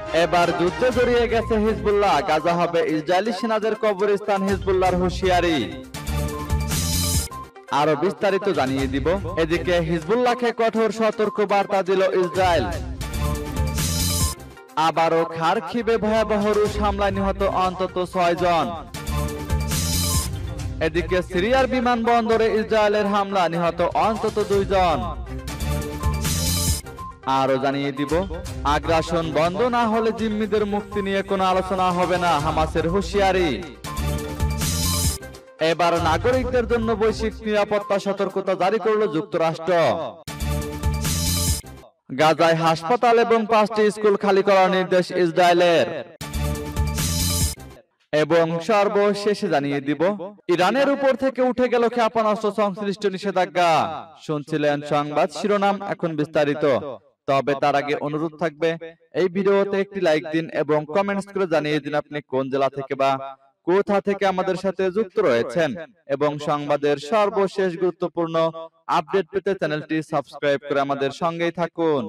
এবার যুদ্ধে জড়িয়ে গেছে হিজবুল্লাহ, গাজা হবে ইসরায়েলি সেনাদের কবরস্থান, হিজবুল্লাহর হুঁশিয়ারি। আরো বিস্তারিত জানিয়ে দিব। এদিকে হিজবুল্লাহকে কঠোর সতর্ক বার্তা দিল ইসরায়েল। আবারও খারকিভে ভয়াবহ রুশ হামলায় নিহত অন্তত 6 জন। এদিকে সিরিয়ার বিমানবন্দরে ইসরায়েলের হামলা, নিহত অন্তত 2 জন। আরো জানিয়ে দিব, আগ্রাসন বন্ধ না হলে জিম্মিদের মুক্তি নিয়ে কোনো আলোচনা হবে না, হামাসের হুঁশিয়ারি। এবার নাগরিকদের জন্য বৈশ্বিক নিরাপত্তা সতর্কতা জারি করল যুক্তরাষ্ট্র। গাজায় হাসপাতাল এবং 5টি স্কুল খালি করার নির্দেশ ইসরায়েলের। এবং সর্বশেষে জানিয়ে দিব, ইরানের উপর থেকে উঠে গেল ক্ষেপণাস্ত্র সংশ্লিষ্ট নিষেধাজ্ঞা। শুনছিলেন সংবাদ শিরোনাম, এখন বিস্তারিত। তবে তার আগে অনুরোধ থাকবে, এই ভিডিওতে একটি লাইক দিন এবং কমেন্টস করে জানিয়ে দিন আপনি কোন জেলা থেকে বা কোথা থেকে আমাদের সাথে যুক্ত রয়েছেন। এবং সংবাদের সর্বশেষ গুরুত্বপূর্ণ আপডেট পেতে চ্যানেলটি সাবস্ক্রাইব করে আমাদের সঙ্গেই থাকুন।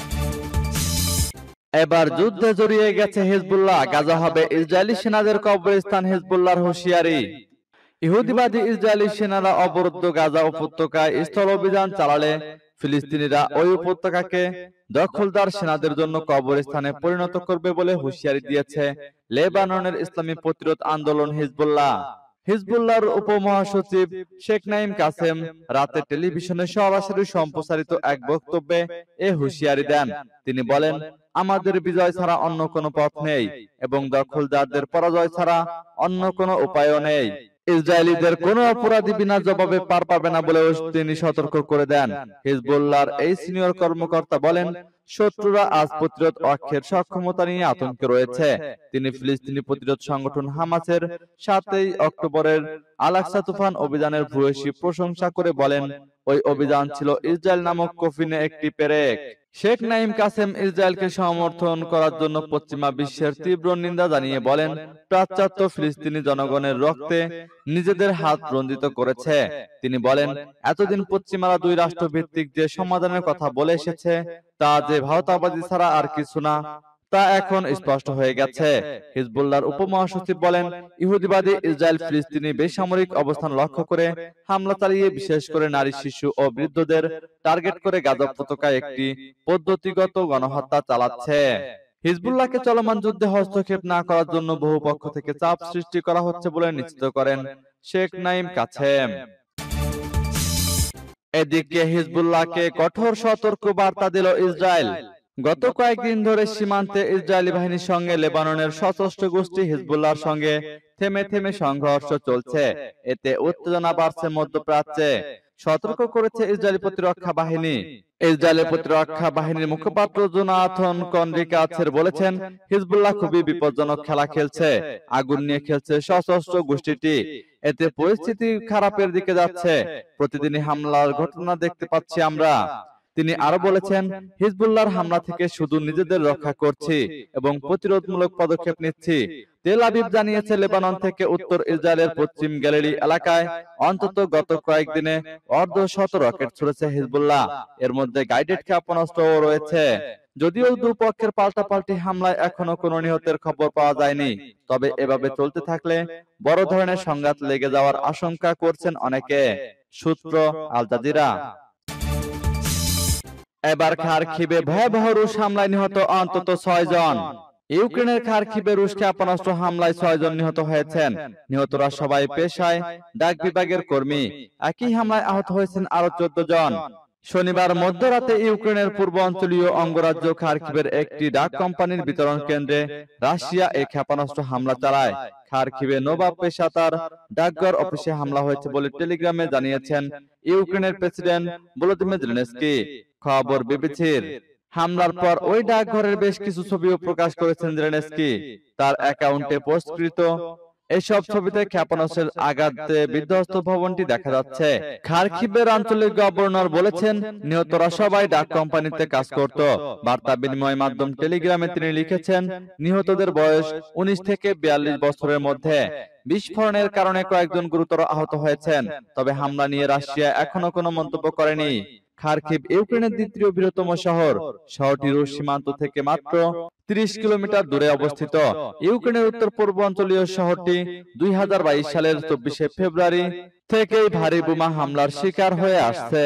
এবার যুদ্ধে জড়িয়ে গেছে হিজবুল্লাহ, গাজা হবে ইসরায়েলি সেনাদের কবরস্থান, হিজবুল্লাহর হুঁশিয়ারি। ইহুদিবাদী ইসরায়েলি সেনারা অবরুদ্ধ গাজা উপত্যকায় স্থল অভিযান চালালে ফিলিস্তিনিরা ওই উপত্যকাকে দখলদার সেনাদের জন্য কবরস্থানে পরিণত করবে বলে হুঁশিয়ারি দিয়েছে লেবাননের ইসলামী প্রতিরোধ আন্দোলন হিজবুল্লাহ। হিজবুল্লাহর উপমহাসচিব শেখ নাঈম কাসেম রাতে টেলিভিশনে সরাসরি সম্প্রচারিত এক বক্তব্যে এ হুঁশিয়ারি দেন। তিনি বলেন, আমাদের বিজয় ছাড়া অন্য কোনো পথ নেই এবং দখলদারদের পরাজয় ছাড়া অন্য কোনো উপায়ও নেই। ইসরায়েলিদের কোনো অপরাধী বিনা জবাবে পার পাবে না বলেও তিনি সতর্ক করে দেন। হিজবুল্লাহর এই সিনিয়র কর্মকর্তা বলেন, শত্রুরা আজ প্রতিরোধ অক্ষের সক্ষমতা নিয়ে আতঙ্কে রয়েছে। তিনি ফিলিস্তিনি প্রতিরোধ সংগঠন হামাসের 7ই অক্টোবরের আল-আকসা তুফান অভিযানের ভূয়সী প্রশংসা করে বলেন, ওই অভিযান ছিল ইসরায়েল নামক কফিনে একটি পেরেক। শেখ নাঈম কাসেম ইসরায়েলকে সমর্থন করার জন্য পশ্চিমা বিশ্বের তীব্র নিন্দা জানিয়ে বলেন, পাশ্চাত্য ফিলিস্তিনি জনগণের রক্তে নিজেদের হাত রঞ্জিত করেছে। তিনি বলেন, এতদিন পশ্চিমারা 2 রাষ্ট্র ভিত্তিক যে সমাধানের কথা বলে এসেছে তা যে ভারতবাদী ছাড়া আর কিছু না, তা এখন স্পষ্ট হয়ে গেছে। হিজবুল্লাহর উপমহাসচিব বলেন, ইহুদিবাদী ইসরায়েল ফিলিস্তিনি বেসামরিক অবস্থান লক্ষ্য করে হামলা চালিয়ে বিশেষ করে নারী, শিশু ও বৃদ্ধদের টার্গেট করে গাজা উপত্যকায় একটি পদ্ধতিগত গণহত্যা চালাচ্ছে। হিজবুল্লাহকে চলমান যুদ্ধে হস্তক্ষেপ না করার জন্য বহু পক্ষ থেকে চাপ সৃষ্টি করা হচ্ছে বলে নিশ্চিত করেন শেখ নাঈম কাসেম। এদিকে হিজবুল্লাহকে কঠোর সতর্ক বার্তা দিল ইসরায়েল। গত কয়েকদিন ধরে সীমান্তে ইসরায়েলি বাহিনীর সঙ্গে লেবাননের সশস্ত্র গোষ্ঠী হিজবুল্লাহর সঙ্গে থেমে থেমে সংঘর্ষ চলছে। এতে উত্তেজনা বাড়ছে মধ্যপ্রাচ্যে। সতর্ক করেছে ইসরায়েলি প্রতিরক্ষা বাহিনী। ইসরায়েলের প্রতিরক্ষা বাহিনীর মুখপাত্র জোনাথন কনরিকাছের বলেছেন, হিজবুল্লাহ খুবই বিপজ্জনক খেলা খেলছে, আগুন নিয়ে খেলছে সশস্ত্র গোষ্ঠীটি। এতে পরিস্থিতি খারাপের দিকে যাচ্ছে। প্রতিদিনই হামলার ঘটনা দেখতে পাচ্ছি আমরা। তিনি আরো বলেছেন, হিজবুল্লাহর হামলা থেকে শুধু নিজেদের রক্ষা করছি এবং প্রতিরোধমূলক পদক্ষেপ নিচ্ছি। তেল আবিব জানিয়েছে, লেবানন থেকে উত্তর ইসরায়েলের পশ্চিম গ্যালারি এলাকায় অন্তত গত কয়েকদিনে অর্ধশত রকেট ছুড়েছে হিজবুল্লাহ। এর মধ্যে গাইডেড ক্ষেপণাস্ত্রও রয়েছে। যদিও দুপক্ষের পাল্টাপাল্টি হামলায় এখনো কোনো নিহতের খবর পাওয়া যায়নি, তবে এভাবে চলতে থাকলে বড় ধরনের সংঘাত লেগে যাওয়ার আশঙ্কা করছেন অনেকে। সূত্র আল জাজিরা। এবার খারকিভে ভয়াবহ রুশ হামলায় নিহত অন্তত 6 জন। ইউক্রেনের খারকিভে রুশ ক্ষেপণাস্ত্র হামলায় 6 জন নিহত হয়েছেন। নিহতরা সবাই পেশায় ডাক বিভাগের কর্মী। একই হামলায় আহত হয়েছেন আরো 14 জন। শনিবার মধ্যরাতে ইউক্রেনের পূর্ব অঞ্চলীয় অঙ্গরাজ্য খারকিভের একটি ডাক কোম্পানির বিতরণ কেন্দ্রে রাশিয়া এই ক্ষেপণাস্ত্র হামলা চালায়। খারকিভে নোভা পেশাদার ডাকঘর অফিসে হামলা হয়েছে বলে টেলিগ্রামে জানিয়েছেন ইউক্রেনের প্রেসিডেন্ট ভলোদিমির জেলেনস্কি। খবর বিবিসির। হামলার পর ওই ডাকঘরের বেশ কিছু ছবিও প্রকাশ করেছেন জেলেনস্কি তার অ্যাকাউন্টে পোস্টকৃত। এসব ছবিতে ক্ষেপণাস্ত্রের আঘাতে বিধ্বস্ত ভবনটি দেখা যাচ্ছে। খারকিভের আঞ্চলিক গভর্নর বলেছেন, নিহতরা সবাই ডাক কোম্পানিতে কাজ করত। বার্তা বিনিময় মাধ্যম টেলিগ্রামে তিনি লিখেছেন, নিহতদের বয়স 19 থেকে 42 বছরের মধ্যে। বিস্ফোরণের কারণে কয়েকজন গুরুতর আহত হয়েছেন, তবে হামলা নিয়ে রাশিয়া এখনো কোনো মন্তব্য করেনি। খার্কিভ ইউক্রেনের দ্বিতীয় বৃহত্তম শহর। শহরটি রুশ সীমান্ত থেকে মাত্র 30 কিলোমিটার দূরে অবস্থিত। ইউক্রেনের উত্তর পূর্বাঞ্চলীয় শহরটি 2022 সালের 24 ফেব্রুয়ারি থেকেই ভারী বোমা হামলার শিকার হয়ে আসছে।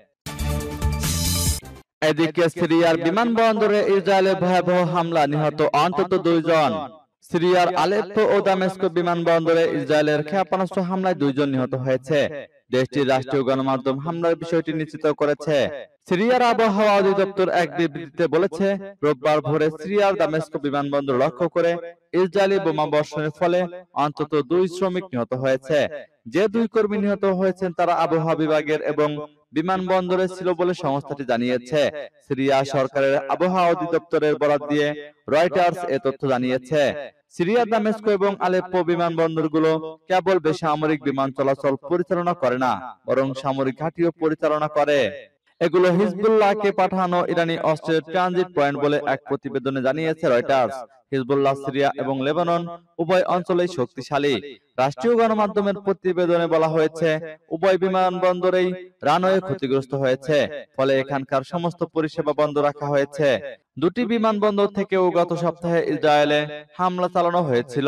এদিকে সিরিয়ার বিমানবন্দরে ইসরায়েলের ভয়াবহ হামলা, নিহত অন্তত 2 জন। সিরিয়ার আলেপ্পো ও দামেস্ক বিমানবন্দরে ইসরায়েলের ক্ষেপণাস্ত্র হামলায় 2 জন নিহত হয়েছে। দেশটির রাষ্ট্রীয় গণমাধ্যম হামলার বিষয়টি নিশ্চিত করেছে। সিরিয়ার আবহাওয়া অধিদপ্তর এক বিবৃতিতে বলেছে, রোববার ভোরে সিরিয়ার দামেস্ক বিমানবন্দর লক্ষ্য করে ইসরায়েলি বোমা বর্ষণের ফলে অন্তত 2 শ্রমিক নিহত হয়েছে। যে 2 কর্মী নিহত হয়েছেন তারা আবহাওয়া বিভাগের এবং বিমানবন্দরে ছিল বলে সংস্থাটি জানিয়েছে। সিরিয়া সরকারের আবহাওয়া অধিদপ্তরের বরাত দিয়ে রয়টার্স এ তথ্য জানিয়েছে। সিরিয়ার দামেস্ক এবং আলেপ্পো বিমানবন্দরগুলো কেবল বেসামরিক বিমান চলাচল পরিচালনা করে না, বরং সামরিক ঘাঁটিও পরিচালনা করে। এগুলো হিজবুল্লাহকে পাঠানো ইরানি অস্ত্রের ট্রানজিট পয়েন্ট বলে এক প্রতিবেদনে জানিয়েছে রয়টার্স। হিজবুল্লাহ সিরিয়া এবং লেবানন উভয় অঞ্চলেই শক্তিশালী। রাষ্ট্রীয় গণমাধ্যমের প্রতিবেদনে বলা হয়েছে, উভয় বিমানবন্দরেই রানওয়ে ক্ষতিগ্রস্ত হয়েছে, ফলে এখানকার সমস্ত পরিষেবা বন্ধ রাখা হয়েছে। 2টি বিমানবন্দর থেকেও গত সপ্তাহে ইসরায়েলে হামলা চালানো হয়েছিল।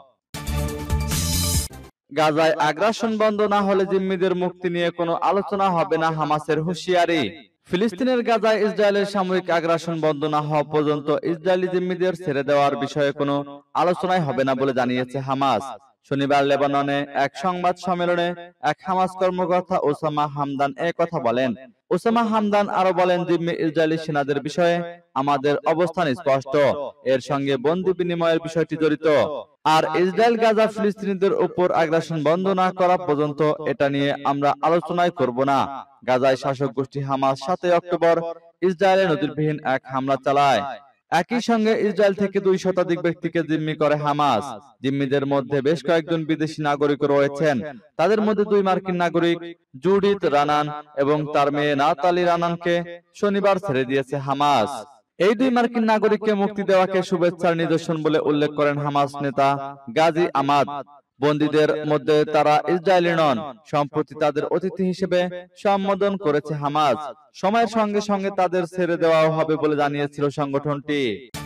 গাজায় আগ্রাসন বন্ধ না হলে জিম্মিদের মুক্তি নিয়ে কোনো আলোচনা হবে না, হামাসের হুঁশিয়ারি। ফিলিস্তিনের গাজায় ইসরায়েলের সামরিক আগ্রাসন বন্ধ না হওয়া পর্যন্ত ইসরায়েলি জিম্মিদের ছেড়ে দেওয়ার বিষয়ে কোনো আলোচনাই হবে না বলে জানিয়েছে হামাস। শনিবার লেবাননে এক সংবাদ সম্মেলনে এক হামাস কর্মকর্তা ওসামা হামদান এ কথা বলেন। ওসামা হামদান আরো বলেন, জিম্মি ইসরায়েলি সেনাদের বিষয়ে আমাদের অবস্থান স্পষ্ট, এর সঙ্গে বন্দী বিনিময়ের বিষয়টি জড়িত। আর ইসরায়েল গাজা ফিলিস্তিনিদের উপর আগ্রাসন বন্ধ না করা পর্যন্ত এটা নিয়ে আমরা আলোচনাই করব না। গাজায় শাসক গোষ্ঠী হামাস 7 অক্টোবর ইসরায়েলে নজিরবিহীন এক হামলা চালায়। একই সঙ্গে ইসরায়েল থেকে 2 শতাধিক ব্যক্তিকে জিম্মি করে হামাস। জিম্মিদের মধ্যে বেশ কয়েকজন বিদেশি নাগরিক রয়েছেন। তাদের মধ্যে 2 মার্কিন নাগরিক, জুডিথ রানান এবং তার মেয়ে নাতালি রানানকে শনিবার ছেড়ে দিয়েছে হামাস। এই 2 মার্কিন নাগরিককে মুক্তি দেওয়াকে শুভেচ্ছার নিদর্শন বলে উল্লেখ করেন হামাস নেতা গাজী আমাদ। বন্দীদের মধ্যে তারা ইসরায়েলি নন। সম্প্রতি তাদের অতিথি হিসেবে সম্বোধন করেছে হামাস। সময়ের সঙ্গে সঙ্গে তাদের ছেড়ে দেওয়াও হবে বলে জানিয়েছিল সংগঠনটি।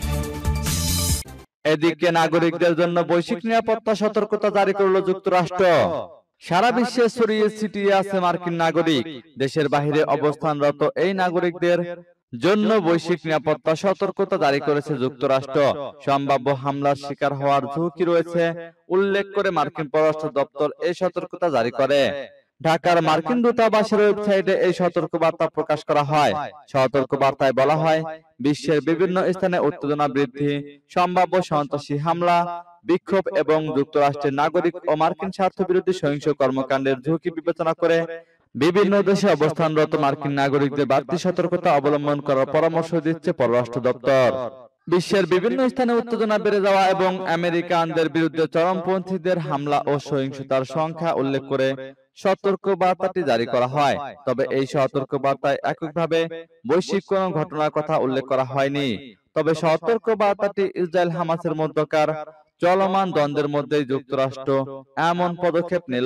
এদিকে নাগরিকদের জন্য বৈশ্বিক নিরাপত্তা সতর্কতা জারি করল যুক্তরাষ্ট্র। সারা বিশ্বে ছড়িয়ে ছিটিয়ে আছে মার্কিন নাগরিক। দেশের বাইরে অবস্থানরত এই নাগরিকদের জন্য বৈশ্বিক নিরাপত্তা সতর্কতা জারি করেছে যুক্তরাষ্ট্র। সম্ভাব্য হামলার শিকার হওয়ার ঝুঁকি রয়েছে উল্লেখ করে মার্কিন পররাষ্ট্র দপ্তর এই সতর্কতা জারি করে। ঢাকার মার্কিন দূতাবাসের ওয়েবসাইটে এই সতর্কবার্তা প্রকাশ করা হয়। সতর্কবার্তায় বলা হয়, বিশ্বের বিভিন্ন স্থানে উত্তেজনা বৃদ্ধি, সম্ভাব্য সন্ত্রাসী হামলা, বিক্ষোভ এবং যুক্তরাষ্ট্রের নাগরিক ও মার্কিন স্বার্থবিরোধী সহিংস কর্মকাণ্ডের ঝুঁকি বিবেচনা করে বিভিন্ন দেশে অবস্থানরত মার্কিন নাগরিকদের বাড়তি সতর্কতা অবলম্বন করার পরামর্শ দিচ্ছে পররাষ্ট্র দপ্তর। বিশ্বের বিভিন্ন স্থানে উত্তেজনা বেড়ে যাওয়া এবং আমেরিকানদের বিরুদ্ধে চরমপন্থীদের হামলা ও সহিংসতার সংখ্যা উল্লেখ করে সতর্কবার্তাটি জারি করা হয়। তবে এই সতর্কবার্তায় এককভাবে বৈশ্বিক কোনো ঘটনার কথা উল্লেখ করা হয়নি। তবে সতর্কবার্তাটি ইসরায়েল হামাসের মধ্যকার চলমান দ্বন্দ্বের মধ্যেই যুক্তরাষ্ট্র এমন পদক্ষেপ নিল।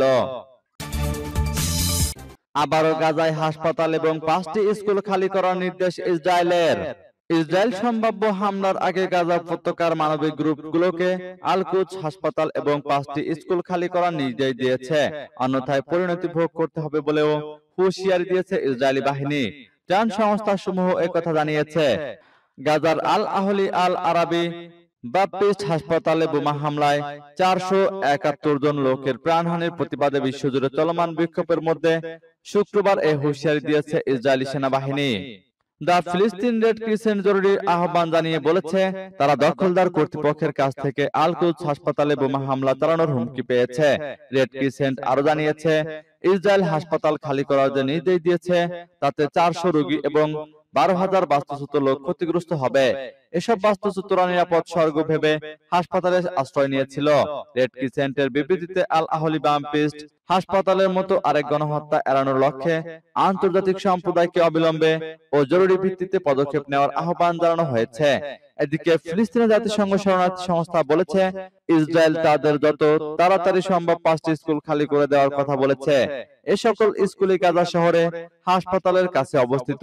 আবারও গাজায় হাসপাতাল এবং 5টি স্কুল খালি করার নির্দেশ ইসরায়েলের। ইসরায়েল সম্ভাব্য হামলার আগে গাজা উপত্যকার মানবিক গ্রুপগুলোকে আল-কুদস হাসপাতাল এবং 5টি স্কুল খালি করার নির্দেশ দিয়েছে, অন্যথায় পরিণতি ভোগ করতে হবে বলেও হুঁশিয়ারি দিয়েছে ইসরায়েলি বাহিনী। ত্রাণ সংস্থাসমূহ একথা জানিয়েছে। গাজার আল আহলি আল আরাবি বাপ্টিস্ট হাসপাতালে বোমা হামলায় 471 জন লোকের প্রাণহানির প্রতিবাদে বিশ্বজুড়ে চলমান বিক্ষোভের মধ্যে শুক্রবার এই হুঁশিয়ারি দিয়েছে ইসরায়েলি সেনাবাহিনী। দ্য ফিলিস্তিন রেড ক্রিসেন্ট জরুরি আহ্বান জানিয়ে বলেছে, তারা দখলদার কর্তৃপক্ষের কাছ থেকে আল-কুদস হাসপাতালে বোমা হামলা চালানোর হুমকি পেয়েছে। রেড ক্রিসেন্ট আরো জানিয়েছে, ইসরায়েল হাসপাতাল খালি করার যে নির্দেশ দিয়েছে তাতে 400 রোগী এবং 12,000 বাস্তুচ্যুত লোক ক্ষতিগ্রস্ত হবে। এসব বাস্তুচ্যুতরা নিরাপদ স্বর্গ ভেবে হাসপাতালে আশ্রয় নিয়েছিল। রেড ক্রিসেন্টের বিবৃতিতে আল আহলি বাপ্টিস্ট হাসপাতালের মতো আরেক গণহত্যা এড়ানোর লক্ষ্যে আন্তর্জাতিক সম্প্রদায়কে অবিলম্বে ও জরুরি ভিত্তিতে পদক্ষেপ নেওয়ার আহ্বান জানানো হয়েছে। এদিকে ফিলিস্তিনের জাতিসংঘ শরণার্থী সংস্থা বলেছে, ইসরায়েল তাদের যত তাড়াতাড়ি সম্ভব 5টি স্কুল খালি করে দেওয়ার কথা বলেছে। এ সকল স্কুলই গাজা শহরে হাসপাতালের কাছে অবস্থিত।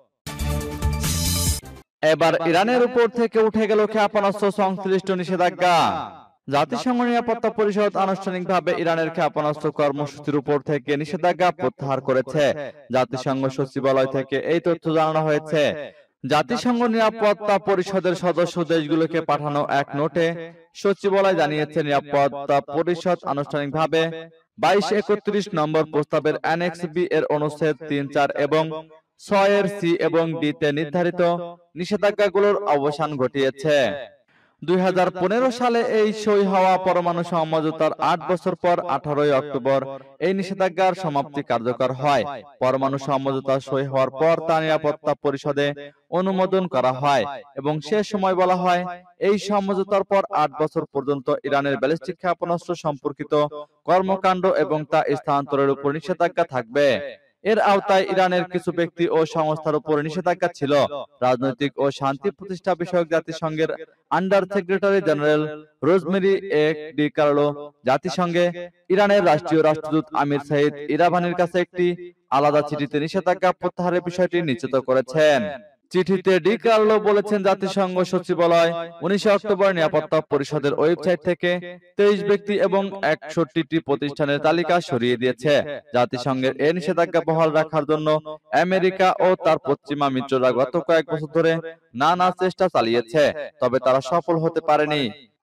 এবার ইরানের উপর থেকে উঠে গেল ক্ষেপণাস্ত্র সংশ্লিষ্ট নিষেধাজ্ঞা। জাতিসংঘ নিরাপত্তা পরিষদ আনুষ্ঠানিকভাবে ইরানের ক্ষেপণাস্ত্র কর্মসূচির উপর থেকে নিষেধাজ্ঞা প্রত্যাহার করেছে। জাতিসংঘ সচিবালয় থেকে এই তথ্য জানানো হয়েছে। জাতিসংঘ নিরাপত্তা পরিষদের সদস্য দেশগুলোকে পাঠানো এক নোটে সচিবালয় জানিয়েছে, নিরাপত্তা পরিষদ আনুষ্ঠানিকভাবে 2231 নম্বর প্রস্তাবের অ্যানেক্স বি এর অনুচ্ছেদ 3, 4 এবং 6 এর সি এবং ডি তে নির্ধারিত নিষেধাজ্ঞাগুলোর অবসান ঘটিয়েছে। 2015 সালে এই সই হওয়া পরমাণু সমঝোতার 8 বছর পর 18 অক্টোবর এই নিষেধাজ্ঞার সমাপ্তি কার্যকর হয়। পরমাণু সমঝোতা সই হওয়ার পর তা নিরাপত্তা পরিষদে অনুমোদন করা হয় এবং সে সময় বলা হয়, এই সমঝোতার পর 8 বছর পর্যন্ত ইরানের ব্যালিস্টিক ক্ষেপণাস্ত্র সম্পর্কিত কর্মকাণ্ড এবং তা স্থানান্তরের উপর নিষেধাজ্ঞা থাকবে। এর আওতায় ইরানের কিছু ব্যক্তি ও সংস্থার উপর নিষেধাজ্ঞা ছিল। রাজনৈতিক ও শান্তি প্রতিষ্ঠা বিষয়ক জাতিসংঘের under secretary general Rosemary Di Carlo জাতিসংঘে ইরানের রাষ্ট্রীয় রাষ্ট্রদূত আমির সাইদ ইরাভানির কাছে একটি আলাদা চিঠিতে নিষেধাজ্ঞা প্রত্যাহারের বিষয়টি নিশ্চিত করেছেন। চিঠিতে ডি কার্লো বলেছেন, জাতিসংঘ সচিবালয় 19 অক্টোবর নিরাপত্তা পরিষদের ওয়েবসাইট থেকে 23 ব্যক্তি এবং 61টি প্রতিষ্ঠানের তালিকা সরিয়ে দিয়েছে। জাতিসংঘের এই নিষেধাজ্ঞা বহাল রাখার জন্য আমেরিকা ও তার পশ্চিমা মিত্ররা গত কয়েক বছর ধরে নানা চেষ্টা চালিয়েছে, তবে তারা সফল হতে পারেনি।